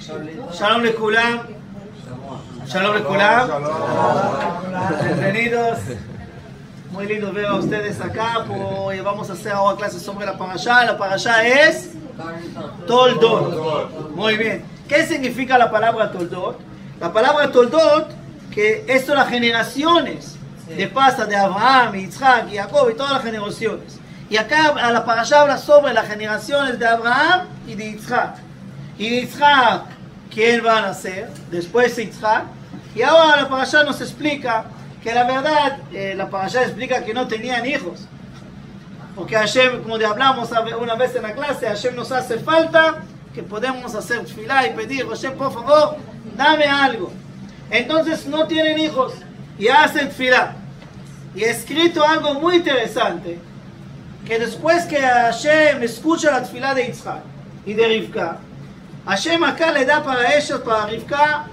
Shalom Lekulam. Shalom Lekulam. Bienvenidos. Muy lindo ver a ustedes acá. Hoy vamos a hacer ahora clases sobre la parashá. La parashá es Toldot. Muy bien. ¿Qué significa la palabra Toldot? La palabra Toldot, que esto las generaciones de pasa de Abraham, Yitzhak, Jacob y todas las generaciones. Y acá a la parashá habla sobre las generaciones de Abraham y de Yitzhak. Y de Yitzhak, ¿quién va a nacer? Después de Yitzhak. Y ahora la parashá nos explica que la verdad, la parashá explica que no tenían hijos. Porque Hashem, como ya hablamos una vez en la clase, Hashem nos hace falta que podemos hacer tefilá y pedir, Hashem, por favor, dame algo. Entonces no tienen hijos y hacen tefilá. Y he escrito algo muy interesante, que después que Hashem escucha la tefilá de Yitzhak y de Rivka, Hashem acá le da para ellos, para Rivka,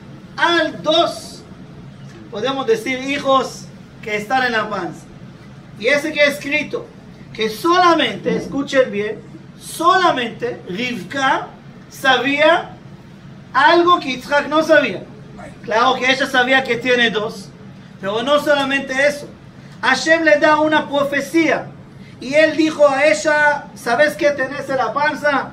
dos, podemos decir, hijos que están en la panza. Y ese que he escrito, que solamente, escuchen bien, solamente Rivka sabía algo que Yitzhak no sabía. Claro que ella sabía que tiene dos, pero no solamente eso. Hashem le da una profecía y él dijo a ella, ¿sabes qué tenés en la panza?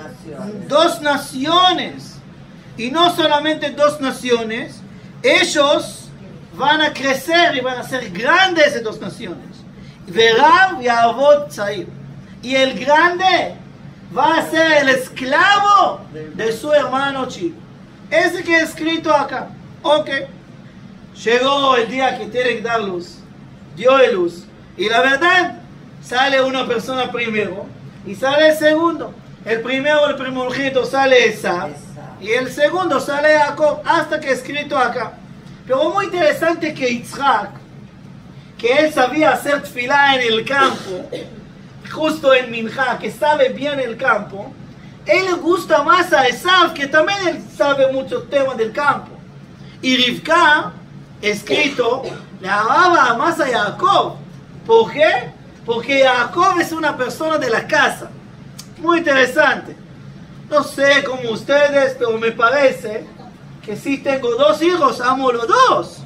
Dos naciones. Y no solamente dos naciones, ellos van a crecer y van a ser grandes esas dos naciones. Verab y Avot Tzair. Y el grande va a ser el esclavo de su hermano chico. Ese que he escrito acá. Ok. Llegó el día que tiene que dar luz. Dio de luz. Y la verdad, sale una persona primero y sale el segundo. El primero, el primogénito, sale Esav. Y el segundo sale Jacob. Hasta que he escrito acá. Pero muy interesante que Yitzhak, que él sabía hacer tefilá en el campo, justo en Minjá, que sabe bien el campo, él le gusta más a Esav, que también él sabe muchos temas del campo. Y Rivka, escrito, le amaba más a Jacob. ¿Por qué? Porque Jacob es una persona de la casa. Muy interesante. No sé como ustedes, pero me parece que si tengo dos hijos, amo los dos.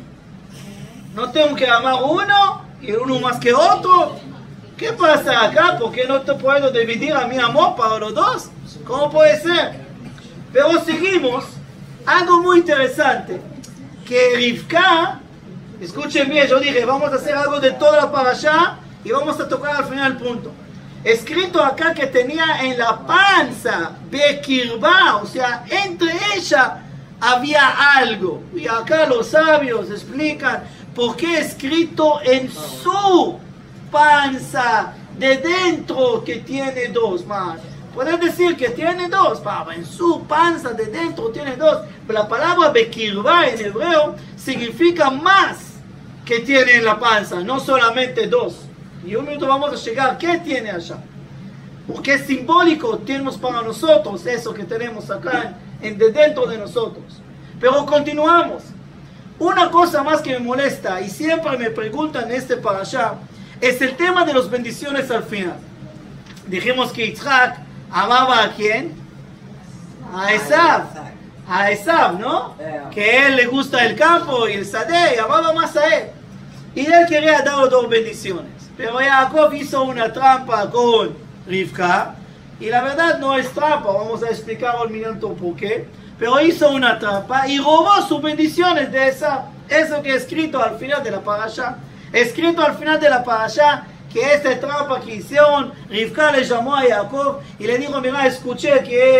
No tengo que amar uno y uno más que otro. ¿Qué pasa acá? ¿Por qué no te puedo dividir a mi amor para los dos? ¿Cómo puede ser? Pero seguimos. Algo muy interesante. Que Rivka, escuchen bien, yo dije, vamos a hacer algo de toda la parashá y vamos a tocar al final el punto. Escrito acá que tenía en la panza, Bekirba, o sea, entre ella había algo. Y acá los sabios explican por qué escrito en su panza, de dentro, que tiene dos más. Pueden decir que tiene dos, papá, en su panza de dentro tiene dos. Pero la palabra Bekirba en hebreo significa más que tiene en la panza, no solamente dos. Y un minuto vamos a llegar, ¿qué tiene allá? Porque es simbólico, tenemos para nosotros eso que tenemos acá de dentro de nosotros. Pero continuamos. Una cosa más que me molesta y siempre me preguntan este parashá es el tema de las bendiciones al final. Dijimos que Yitzhak amaba a quién? A Esav. A Esav, ¿no? Que a él le gusta el campo y el sadé y amaba más a él. Y él quería dar dos bendiciones. Pero Jacob hizo una trampa con Rivka. Y la verdad no es trampa. Vamos a explicar un minuto por qué. Pero hizo una trampa y robó sus bendiciones de esa. Eso que he escrito al final de la parashá. Escrito al final de la parashá que esta trampa que hicieron, Rivka le llamó a Jacob y le dijo, mira, escuché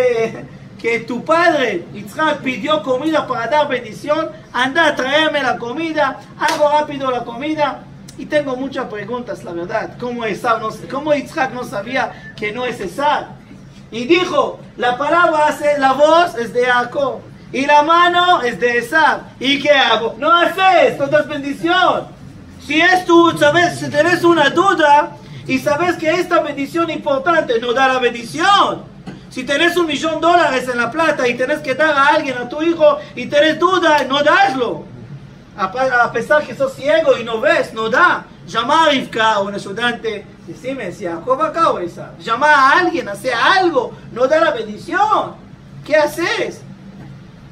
que tu padre Yitzhak pidió comida para dar bendición. Anda a traerme la comida. Hago rápido la comida. Y tengo muchas preguntas, la verdad. ¿Cómo Yitzhak no sabía que no es Esav? Y dijo, la palabra hace, la voz es de Jacob. Y la mano es de Esav. ¿Y qué hago? No haces, esto es bendición. Si es tú, sabes, si tenés una duda y sabes que esta bendición es importante, no da la bendición. Si tenés $1.000.000 en la plata y tenés que dar a alguien, a tu hijo, y tenés duda, no daslo. A pesar que sos ciego y no ves, no da. Llama a Rivka, un ayudante, decime si Jacob acá o esa. Llama a alguien, hace algo, no da la bendición. ¿Qué haces?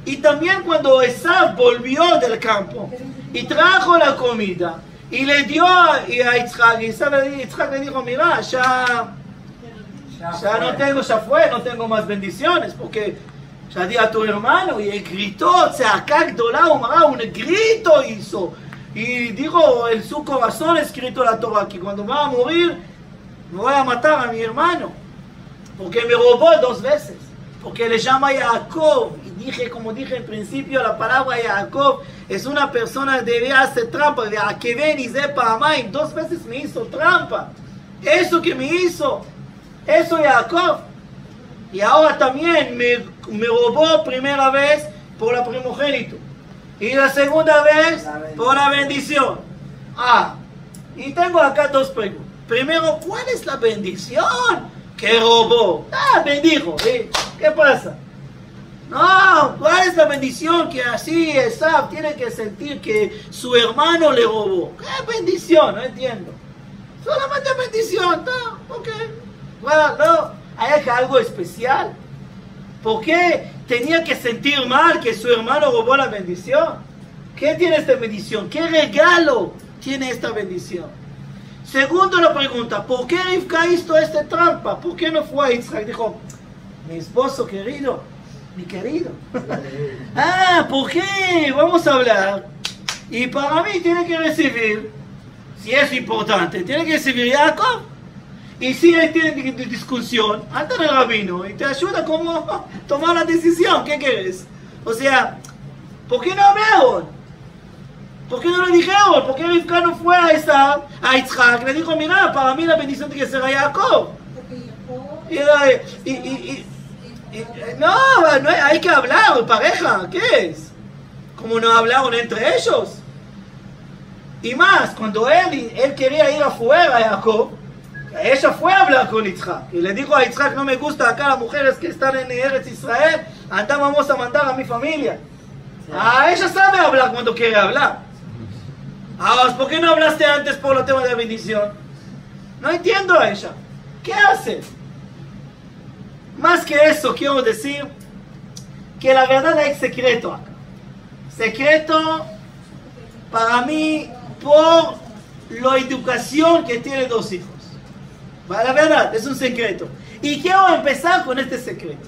Y también cuando Esaú volvió del campo y trajo la comida y le dio a Yitzhak, y Yitzhak le dijo, mira, ya no tengo, ya fue, no tengo más bendiciones, porque ya di a tu hermano, y él gritó, Tzeaka Gdola Umara, un grito hizo, y dijo en su corazón escrito la Torah, que cuando va a morir, me voy a matar a mi hermano, porque me robó 2 veces, porque le llama Jacob, y dije, como dije al principio, la palabra Jacob es una persona que debe hacer trampa, de a que ven y sepa amar, 2 veces me hizo trampa, eso que me hizo, eso Jacob. Y ahora también me robó primera vez por la primogénito. Y la segunda vez por la bendición. Y tengo acá 2 preguntas. Primero, ¿cuál es la bendición que robó? Bendijo. ¿Qué pasa? No, ¿cuál es la bendición que así Esaú tiene que sentir que su hermano le robó? ¿Qué bendición? No entiendo. Solamente bendición. No, ok. Bueno, no. ¿Hay algo especial? ¿Por qué tenía que sentir mal que su hermano robó la bendición? ¿Qué tiene esta bendición? ¿Qué regalo tiene esta bendición? Segundo la pregunta, ¿por qué Rivka hizo esta trampa? ¿Por qué no fue a Yitzhak? Dijo, mi esposo querido, mi querido. ¿Por qué? Vamos a hablar. Y para mí tiene que recibir, si es importante, tiene que recibir Jacob. Y si él tiene discusión, anda al rabino y te ayuda a cómo tomar la decisión. ¿Qué quieres? O sea, ¿por qué no hablaron? ¿Por qué no lo dijeron? ¿Por qué Rivka no fue a Yitzhak? Le dijo, mira, para mí la bendición tiene que ser a Jacob. No, hay que hablar, pareja, ¿qué es? ¿Cómo no hablaron entre ellos? Y más, cuando él quería ir afuera a Jacob, ella fue a hablar con Yitzhak y le dijo a Yitzhak, no me gusta acá las mujeres que están en Eretz Israel, anda, vamos a mandar a mi familia. Ella sabe hablar cuando quiere hablar. ¿Por qué no hablaste antes por el tema de la bendición? No entiendo a ella. ¿Qué hace? Más que eso, quiero decir que la verdad hay secreto acá. Secreto para mí por la educación que tiene 2 hijos. La verdad, es un secreto. Y quiero empezar con este secreto.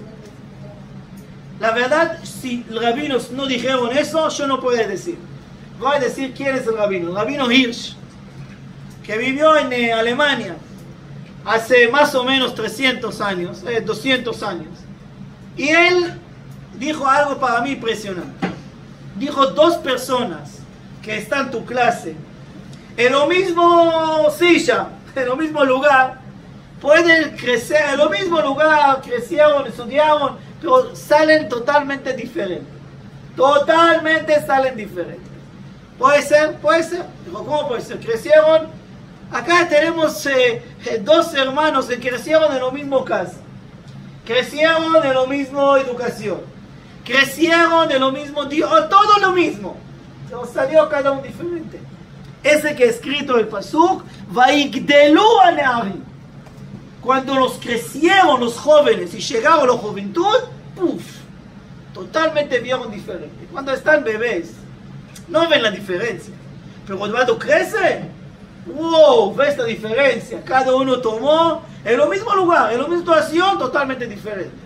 La verdad, si los rabinos no dijeron eso, yo no puedo decir. Voy a decir quién es el rabino Hirsch, que vivió en Alemania hace más o menos 300 años, 200 años. Y él dijo algo para mí impresionante. Dijo, 2 personas que están en tu clase, en lo mismo silla, en lo mismo lugar, pueden crecer en lo mismo lugar, crecieron, estudiaron, pero salen totalmente diferentes. Totalmente salen diferentes. ¿Puede ser? Puede ser. ¿Cómo puede ser? Crecieron. Acá tenemos 2 hermanos que crecieron en la misma casa. Crecieron en la misma educación. Crecieron en lo mismo, todo lo mismo. Pero salió cada uno diferente. Ese que ha escrito el pasuk, Vaigdelu Anearim. Cuando los crecieron los jóvenes y llegaron a la juventud, totalmente vieron diferente. Cuando están bebés, no ven la diferencia. Pero cuando crecen, ves la diferencia. Cada uno tomó en lo mismo lugar, en la misma situación, totalmente diferente.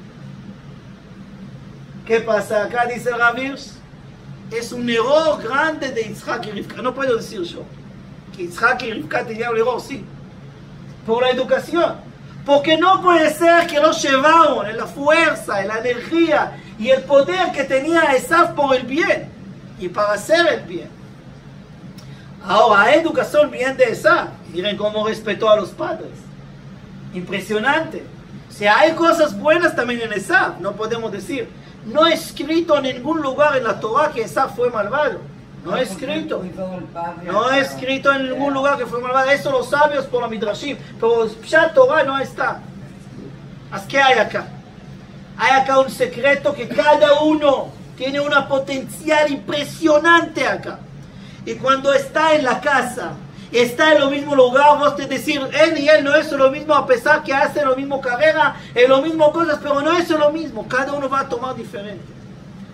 ¿Qué pasa? Acá dice el Rav Hirsch, es un error grande de Yitzhak y Rivka. No puedo decir yo que Yitzhak y Rivka tenían un error, sí. Por la educación. Porque no puede ser que los llevaron en la fuerza, en la energía y el poder que tenía Esaú por el bien y para hacer el bien. Ahora, la educación bien de Esaú. Miren cómo respetó a los padres. Impresionante. Si hay cosas buenas también en Esaú, no podemos decir. No he escrito en ningún lugar en la Torah que Esaú fue malvado. No he escrito. No he escrito en ningún lugar que fue malvado. Eso los sabios por la Midrashim. Pero ya Torah no está. ¿Así que hay acá? Hay acá un secreto que cada uno tiene una potencial impresionante acá. Y cuando está en la casa, está en lo mismo lugar, vos te decir, él y él no es lo mismo, a pesar que hacen lo mismo carrera, en lo mismo cosas, pero no es lo mismo. Cada uno va a tomar diferente.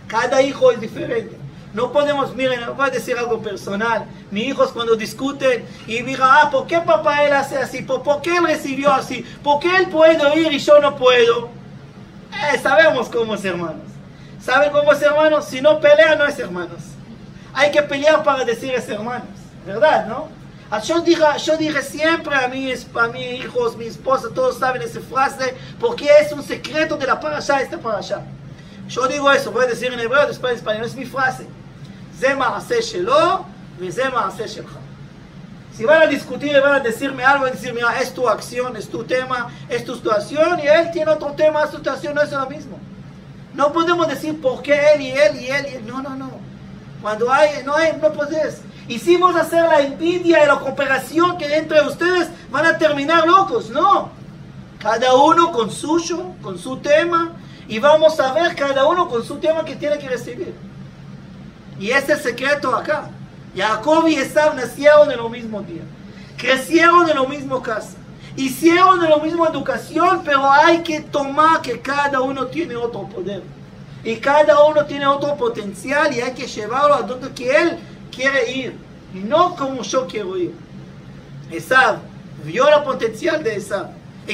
Cada hijo es diferente. No podemos, miren, voy a decir algo personal. Mis hijos cuando discuten y digan, ¿por qué papá él hace así? ¿Por qué él recibió así? ¿Por qué él puede ir y yo no puedo? Sabemos cómo es hermanos. ¿Saben cómo es hermanos? Si no pelea, no es hermanos. Hay que pelear para decir es hermanos. ¿Verdad, no? Yo dije siempre a mis hijos, mi esposa, todos saben esa frase, porque es un secreto de la parasha, esta parasha. Yo digo eso, voy a decir en hebreo, después en español, es mi frase. זה מעשה שלו, וזה מעשה שלך. Si van a discutir, van a decirme algo, decir, mira, es tu acción, es tu tema, es tu situación, y él tiene otro tema, su situación no es lo mismo. No podemos decir por qué él y él y él, no. Cuando no puedes. Y si vamos a hacer la envidia y la cooperación que entre ustedes van a terminar locos, no. Cada uno con suyo, con su tema, y vamos a ver cada uno con su tema que tiene que recibir. Y ese es el secreto acá. Jacob y Esaú nacieron en el mismo día. Crecieron en la misma casa. Hicieron en la misma educación, pero hay que tomar que cada uno tiene otro poder. Y cada uno tiene otro potencial y hay que llevarlo a donde que él quiere ir. Y no como yo quiero ir. Esaú vio el potencial de Esaú.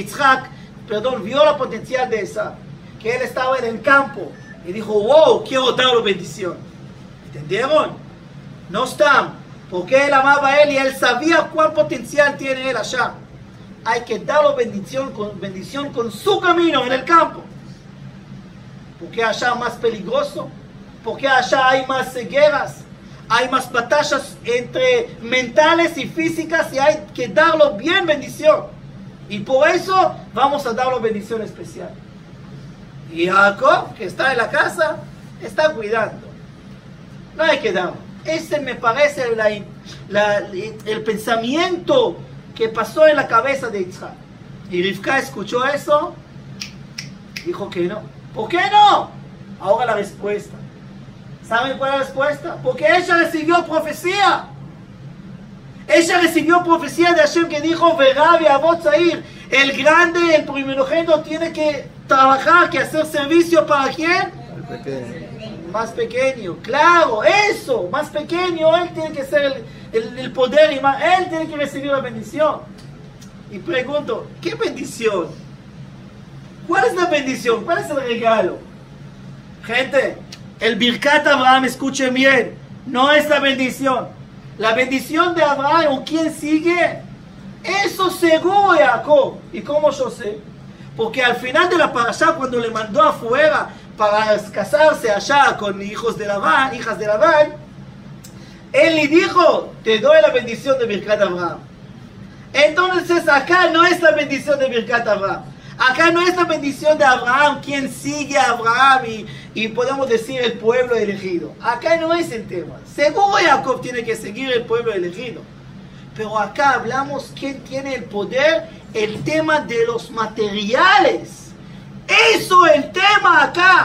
vio el potencial de Esaú. Que él estaba en el campo. Y dijo, wow, quiero darle bendición. ¿Entendieron? No están. Porque él amaba a él y él sabía cuál potencial tiene él allá. Hay que darle bendición con su camino en el campo. Porque allá es más peligroso. Porque allá hay más guerras. Hay más batallas entre mentales y físicas y hay que darle bien bendición. Y por eso vamos a darle bendición especial. Y Jacob, que está en la casa, está cuidando. No hay que dar. Ese me parece el pensamiento que pasó en la cabeza de Yitzhak. Y Rivka escuchó eso, dijo que no. ¿Por qué no? Ahora la respuesta. ¿Saben cuál es la respuesta? Porque ella recibió profecía. Ella recibió profecía de Hashem que dijo, Verá Avot Zair, el grande, el primogénito tiene que trabajar, que hacer servicio para ¿quién? El pequeño. Más pequeño, claro, eso, más pequeño, él tiene que ser el poder y él tiene que recibir la bendición. Y pregunto, ¿qué bendición? ¿Cuál es la bendición? ¿Cuál es el regalo? Gente, el Birkat Abraham, escuchen bien, no es la bendición. La bendición de Abraham, ¿o quién sigue? Eso seguro Jacob. ¿Y cómo yo sé? Porque al final de la parasha, cuando le mandó afuera para casarse allá con hijas de Labán, él le dijo, te doy la bendición de Birkat Abraham. Entonces acá no es la bendición de Birkat Abraham. Acá no es la bendición de Abraham, quien sigue a Abraham y podemos decir el pueblo elegido. Acá no es el tema. Seguro Jacob tiene que seguir el pueblo elegido. Pero acá hablamos quién tiene el poder, el tema de los materiales. Eso es el tema acá.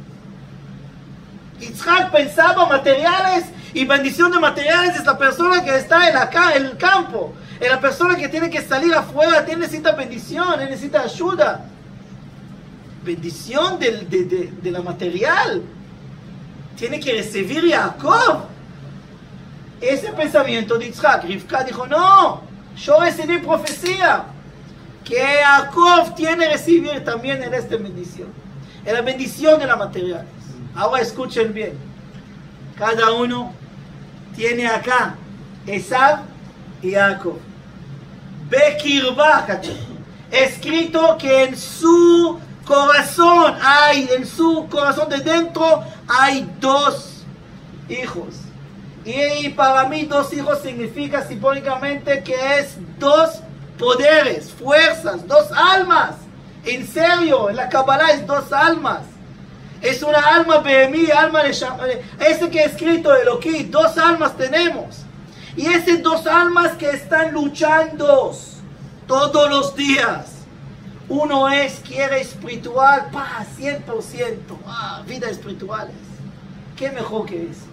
Yitzhak pensaba materiales y bendición de materiales es la persona que está en el campo. Es la persona que tiene que salir afuera, necesita bendición, necesita ayuda. Bendición de la material. Tiene que recibir Jacob. Ese pensamiento de Yitzhak. Rivka dijo, no, yo recibí profecía. Que Jacob tiene que recibir también en esta bendición. En la bendición de las materiales. Ahora escuchen bien. Cada uno tiene acá Esaú y Jacob. Bekirba, escrito que en su corazón en su corazón de dentro hay dos hijos. Y para mí 2 hijos significa simbólicamente que es 2 poderes, fuerzas, 2 almas. En serio, en la Kabbalah es 2 almas. Es una alma Behemí, alma de ese que es escrito Elohí, 2 almas tenemos. Y esas 2 almas que están luchando todos los días. Uno quiere espiritual, 100%, vida espirituales. ¿Qué mejor que eso?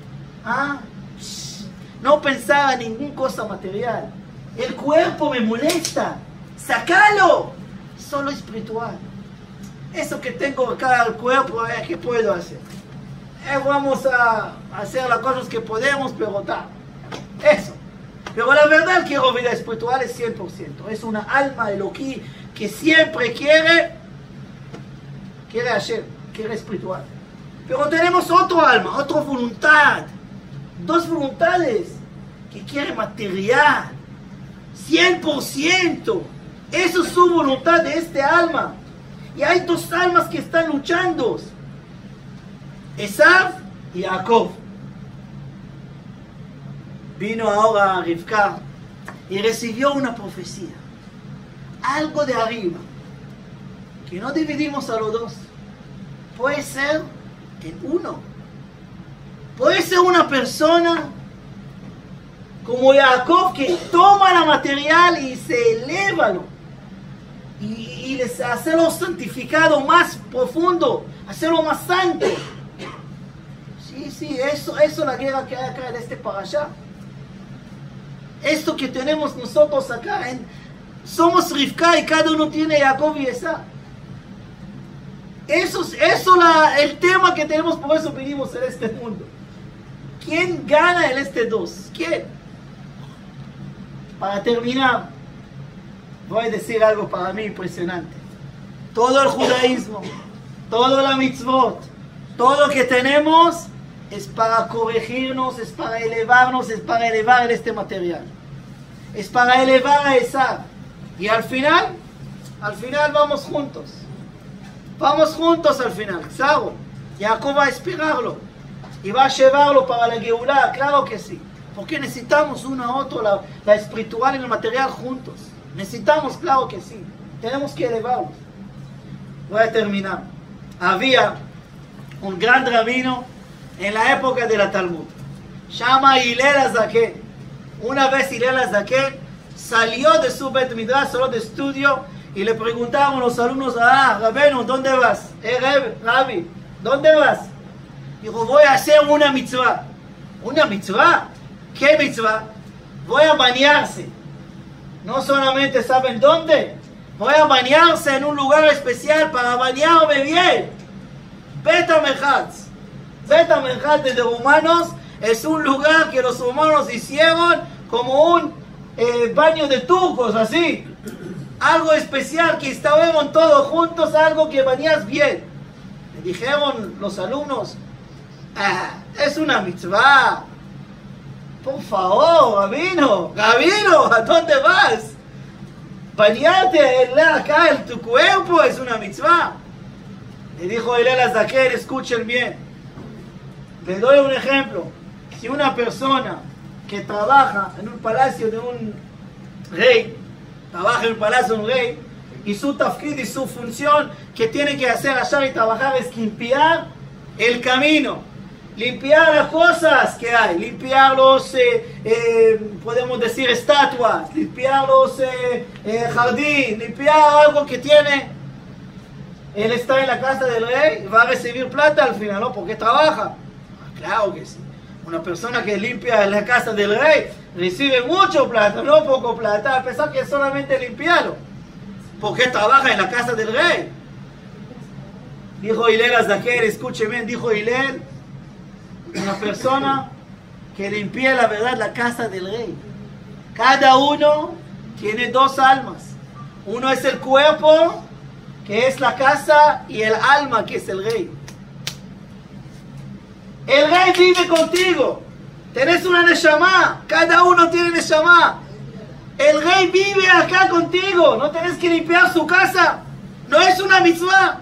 No pensar en ninguna cosa material. El cuerpo me molesta. ¡Sácalo! Solo espiritual. Eso que tengo acá al cuerpo, ¿qué puedo hacer? vamos a hacer las cosas que podemos, pero está. Eso. Pero la verdad que la vida espiritual es 100%. Es una alma eloquí que siempre quiere Hashem, quiere espiritual. Pero tenemos otro alma, otra voluntad. Dos voluntades que quiere material. 100%. Eso es su voluntad de este alma. Y hay dos almas que están luchando. Esav y Jacob. Vino ahora Rivka y recibió una profecía. Algo de arriba. Que no dividimos a los dos. Puede ser en uno. Puede ser una persona como Jacob que toma la material y se eleva y hacerlo santificado más profundo, hacerlo más santo. Sí, eso es la guerra que hay acá en este parashá. Esto que tenemos nosotros acá, somos Rivka y cada uno tiene Jacob y Esaú. Eso el tema que tenemos, por eso vinimos en este mundo. ¿Quién gana en este dos? ¿Quién? Para terminar, voy a decir algo para mí impresionante. Todo el judaísmo, todo la mitzvot, todo lo que tenemos es para corregirnos, es para elevarnos, es para elevar este material. Es para elevar a Esaú. Y al final vamos juntos. Vamos juntos al final. Claro, Jacob va a esperarlo y va a llevarlo para la Geulá, claro que sí. Porque necesitamos uno a otro, la espiritual y el material juntos. Necesitamos, claro que sí. Tenemos que elevarlos. Voy a terminar. Había un gran rabino en la época de la Talmud. Llama Hillel Azaken. Una vez Hillel Azaken salió de su Bet Midrash, solo de estudio, y le preguntaban los alumnos, Rabeno, ¿dónde vas? Rabbi, ¿dónde vas? Dijo, voy a hacer una mitzvah. ¿Una mitzvah? ¿Qué mitzvah? Voy a bañarse. No solamente saben dónde. Voy a bañarse en un lugar especial para bañarme bien. Bet HaMechatz. Bet HaMechatz de romanos es un lugar que los romanos hicieron como un baño de turcos, así. Algo especial que estábamos todos juntos, algo que bañas bien. Le dijeron los alumnos, es una mitzvah. Por favor, Rabino, ¿a dónde vas? Bañarte acá en tu cuerpo es una mitzvah. Le dijo Hillel Azaken, escuchen bien. Les doy un ejemplo. Si una persona que trabaja en un palacio de un rey, trabaja en un palacio de un rey, y su tafkid y su función que tiene que hacer allá y trabajar es limpiar el camino, limpiar las cosas que hay, limpiar los, podemos decir, estatuas, limpiar los jardín, limpiar algo que tiene. Él está en la casa del rey y va a recibir plata al final, ¿no? Porque trabaja. Claro que sí. Una persona que limpia la casa del rey recibe mucho plata, no poco plata, a pesar que solamente limpiarlo. Porque trabaja en la casa del rey. Dijo Hillel Azaken, escuche bien, dijo Hillel, una persona que limpia la verdad la casa del rey. Cada uno tiene dos almas. Uno es el cuerpo, que es la casa, y el alma, que es el rey. El rey vive contigo. Tenés una neshama. Cada uno tiene neshama. El rey vive acá contigo. No tenés que limpiar su casa. No es una mitzvah.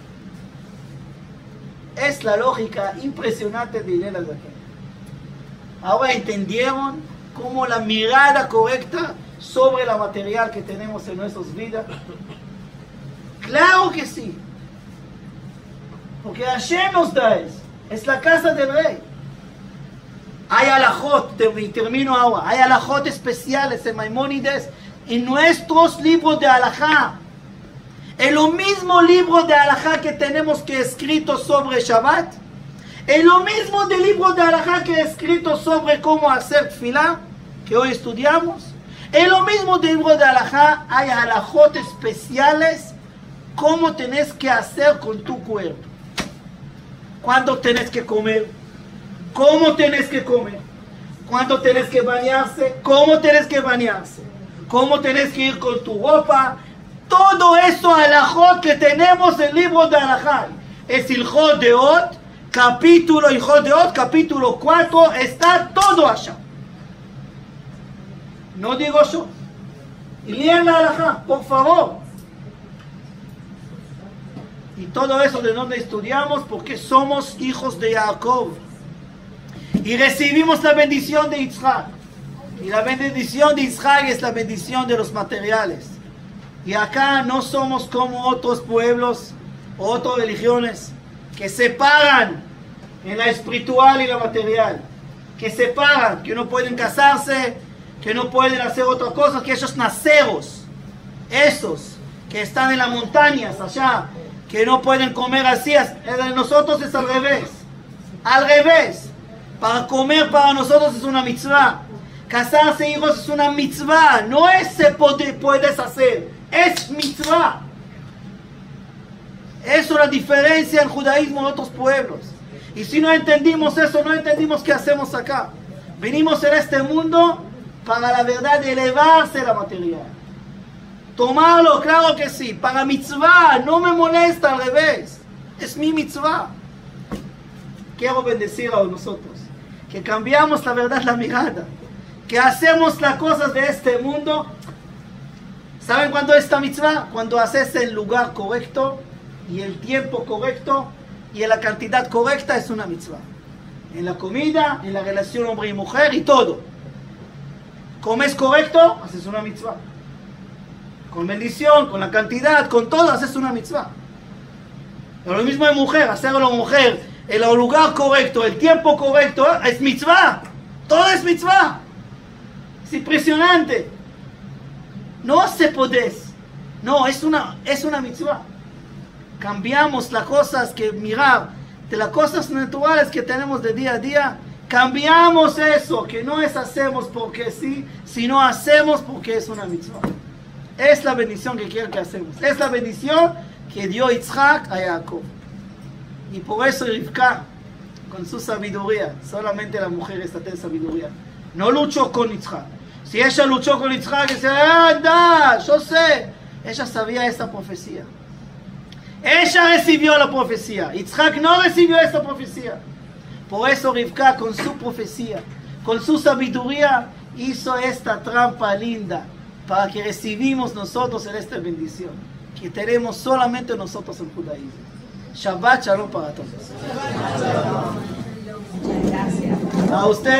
Es la lógica impresionante de Hillel Azaken. Ahora entendieron cómo la mirada correcta sobre la material que tenemos en nuestras vidas. Claro que sí. Porque Hashem nos da eso. Es la casa del rey. Hay alajot, termino ahora, hay alajot especiales en Maimónides, en nuestros libros de alajá. En lo mismo libro de alajá que tenemos que escrito sobre Shabbat, en lo mismo del libro de alajá que escrito sobre cómo hacer tefilá, que hoy estudiamos, en lo mismo del libro de alajá hay alajot especiales, cómo tenés que hacer con tu cuerpo. ¿Cuándo tenés que comer? ¿Cómo tenés que comer? ¿Cuándo tenés que bañarse? ¿Cómo tenés que bañarse? ¿Cómo tenés que ir con tu ropa? Todo eso alajot que tenemos en el libro de Alajá. Es Ilhot Deot, capítulo Ilhot Deot, capítulo 4, está todo allá. No digo yo. Y lean la Alajá, por favor. Y todo eso de donde estudiamos, porque somos hijos de Jacob. Y recibimos la bendición de Yitzhak. Y la bendición de Yitzhak es la bendición de los materiales. Y acá no somos como otros pueblos o otras religiones que separan en la espiritual y la material. Que separan, que no pueden casarse, que no pueden hacer otra cosa, que esos naceros, esos que están en las montañas allá, que no pueden comer así. Nosotros es al revés. Al revés. Para comer para nosotros es una mitzvah. Casarse, hijos, es una mitzvah. No es se puedes hacer. Es mitzvah. Eso es la diferencia en judaísmo de otros pueblos. Y si no entendimos eso, no entendimos qué hacemos acá. Venimos en este mundo para la verdad elevarse la material. Tomarlo, claro que sí. Para mitzvah, no me molesta, al revés. Es mi mitzvah. Quiero bendecir a nosotros. Que cambiamos la verdad, la mirada. Que hacemos las cosas de este mundo. ¿Saben cuándo es esta mitzvah? Cuando haces el lugar correcto y el tiempo correcto y en la cantidad correcta, es una mitzvah. En la comida, en la relación hombre y mujer y todo. Comes correcto, haces una mitzvah. Con bendición, con la cantidad, con todo, haces una mitzvah. Pero lo mismo de mujer, hacerlo mujer, en el lugar correcto, el tiempo correcto, es mitzvah. Todo es mitzvah. Es impresionante. No se podés. No, es una mitzvah. Cambiamos las cosas que mirar, de las cosas naturales que tenemos de día a día. Cambiamos eso, que no es hacemos porque sí, sino hacemos porque es una mitzvah. Es la bendición que quiero que hacemos. Es la bendición que dio Yitzhak a Jacob. Y por eso Rivka, con su sabiduría, solamente la mujer está en sabiduría, no luchó con Yitzhak. Si ella luchó con Yitzhak, decía, anda, yo sé. Ella sabía esta profecía. Ella recibió la profecía. Yitzhak no recibió esta profecía. Por eso Rivka, con su profecía, con su sabiduría, hizo esta trampa linda para que recibimos nosotros en esta bendición que tenemos solamente nosotros en judaísmo. Shabbat Shalom para todos. Muchas gracias. A usted.